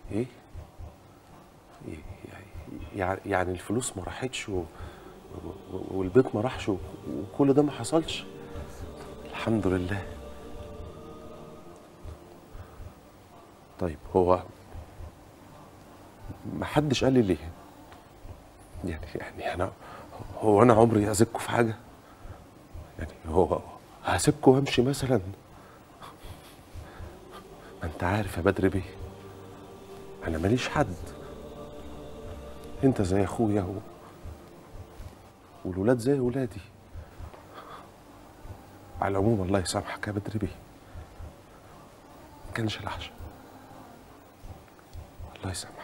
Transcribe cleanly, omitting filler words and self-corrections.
ايه؟ يعني الفلوس ما راحتش والبيت ما راحش وكل ده ما حصلش؟ الحمد لله. طيب هو ما حدش قال لي ليه؟ يعني هو انا عمري اذكوا في حاجه؟ يعني هو هسيبكوا وامشي مثلا؟ ما انت عارف يا بدر بيه، انا ماليش حد، انت زي اخويا والولاد زي ولادي. على العموم الله يسامحك يا بدر بيه، ما كانش العشاء. الله يسامحك.